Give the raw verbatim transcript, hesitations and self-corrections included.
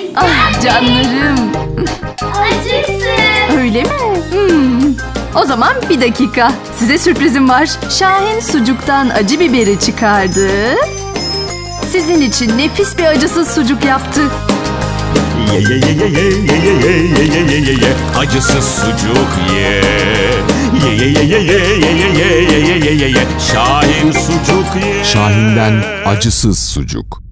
Ah canlarım. Acıksın. Öyle mi? Hmm. O zaman bir dakika. Size sürprizim var. Şahin sucuktan acı biberi çıkardı. Sizin için nefis bir acısız sucuk yaptı. Ye ye ye ye ye ye ye ye ye ye ye ye acısız sucuk ye. Ye ye ye ye ye ye ye ye ye ye ye ye Şahin sucuk ye. Şahin'den acısız sucuk.